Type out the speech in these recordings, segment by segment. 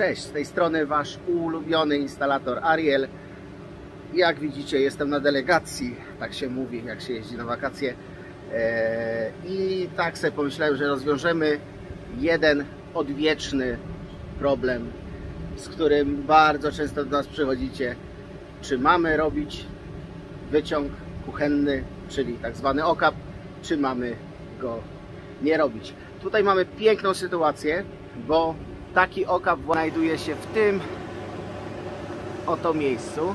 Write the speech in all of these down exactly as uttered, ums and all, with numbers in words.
Cześć, z tej strony Wasz ulubiony instalator Ariel. Jak widzicie, jestem na delegacji, tak się mówi, jak się jeździ na wakacje. I tak sobie pomyślałem, że rozwiążemy jeden odwieczny problem, z którym bardzo często do nas przychodzicie. Czy mamy robić wyciąg kuchenny, czyli tak zwany okap, czy mamy go nie robić. Tutaj mamy piękną sytuację, bo taki okap znajduje się w tym oto miejscu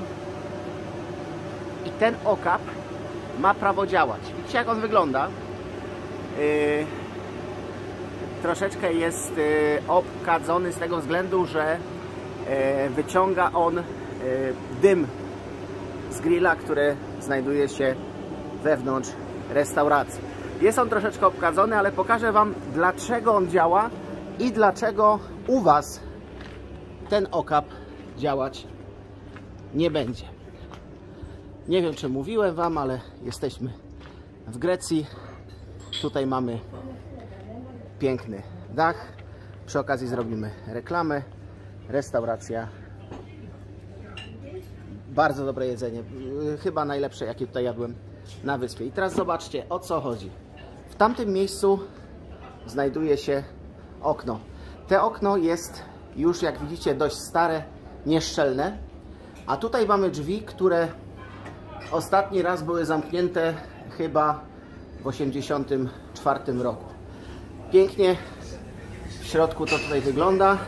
i ten okap ma prawo działać. Widzicie, jak on wygląda? Yy, troszeczkę jest yy, obkadzony z tego względu, że yy, wyciąga on yy, dym z grilla, który znajduje się wewnątrz restauracji. Jest on troszeczkę obkadzony, ale pokażę Wam, dlaczego on działa i dlaczego u Was ten okap działać nie będzie. Nie wiem, czy mówiłem Wam, ale jesteśmy w Grecji. Tutaj mamy piękny dach. Przy okazji zrobimy reklamę. Restauracja. Bardzo dobre jedzenie. Chyba najlepsze, jakie tutaj jadłem na wyspie. I teraz zobaczcie, o co chodzi. W tamtym miejscu znajduje się okno. To okno jest już, jak widzicie, dość stare, nieszczelne. A tutaj mamy drzwi, które ostatni raz były zamknięte chyba w osiemdziesiątym czwartym roku. Pięknie w środku to tutaj wygląda.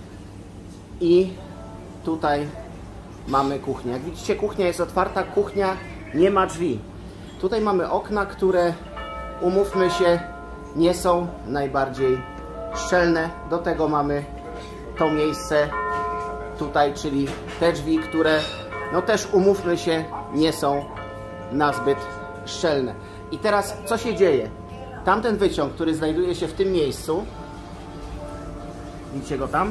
I tutaj mamy kuchnię. Jak widzicie, kuchnia jest otwarta, kuchnia nie ma drzwi. Tutaj mamy okna, które, umówmy się, nie są najbardziej szczelne. Do tego mamy to miejsce tutaj, czyli te drzwi, które, no też, umówmy się, nie są nazbyt szczelne. I teraz co się dzieje? Tamten wyciąg, który znajduje się w tym miejscu, widzicie go tam?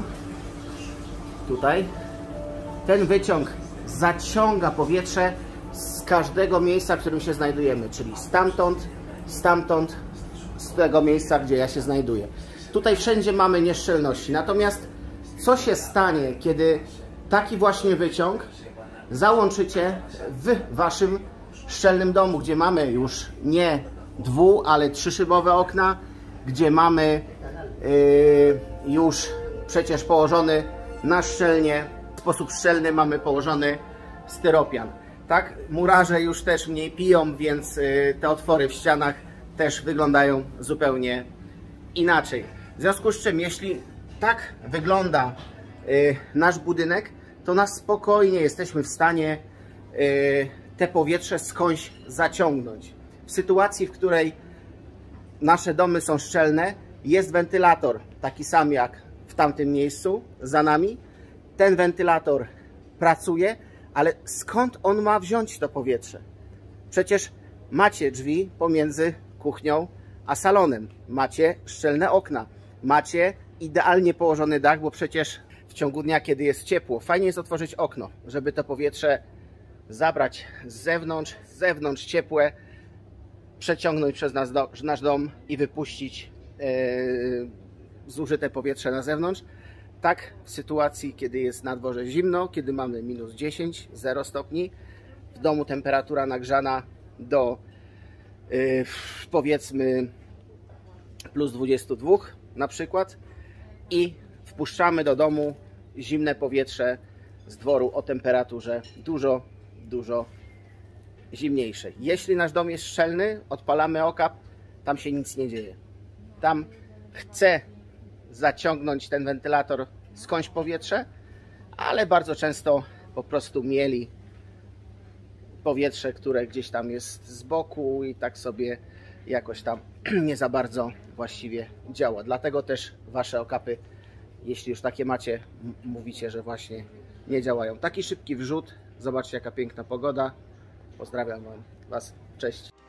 Tutaj. Ten wyciąg zaciąga powietrze z każdego miejsca, w którym się znajdujemy, czyli stamtąd, stamtąd, z tego miejsca, gdzie ja się znajduję. Tutaj wszędzie mamy nieszczelności. Natomiast co się stanie, kiedy taki właśnie wyciąg załączycie w Waszym szczelnym domu, gdzie mamy już nie dwu, ale trzyszybowe okna, gdzie mamy yy, już przecież położony na szczelnie, w sposób szczelny mamy położony styropian. Tak, murarze już też mniej piją, więc yy, te otwory w ścianach też wyglądają zupełnie inaczej. W związku z czym, jeśli tak wygląda yy, nasz budynek, to na spokojnie jesteśmy w stanie yy, te powietrze skądś zaciągnąć. W sytuacji, w której nasze domy są szczelne, jest wentylator, taki sam jak w tamtym miejscu za nami. Ten wentylator pracuje, ale skąd on ma wziąć to powietrze? Przecież macie drzwi pomiędzy kuchnią a salonem, macie szczelne okna, macie idealnie położony dach, bo przecież w ciągu dnia, kiedy jest ciepło, fajnie jest otworzyć okno, żeby to powietrze zabrać z zewnątrz, z zewnątrz ciepłe, przeciągnąć przez nas do, nasz dom i wypuścić yy, zużyte powietrze na zewnątrz. Tak w sytuacji, kiedy jest na dworze zimno, kiedy mamy minus dziesięć, zero stopni, w domu temperatura nagrzana do yy, powiedzmy plus dwadzieścia dwa na przykład, i wpuszczamy do domu zimne powietrze z dworu o temperaturze dużo, dużo zimniejszej. Jeśli nasz dom jest szczelny, odpalamy okap, tam się nic nie dzieje. Tam chce zaciągnąć ten wentylator skądś powietrze, ale bardzo często po prostu mieli powietrze, które gdzieś tam jest z boku i tak sobie jakoś tam nie za bardzo właściwie działa. Dlatego też Wasze okapy, jeśli już takie macie, mówicie, że właśnie nie działają. Taki szybki wrzut. Zobaczcie, jaka piękna pogoda. Pozdrawiam Wam Was. Cześć.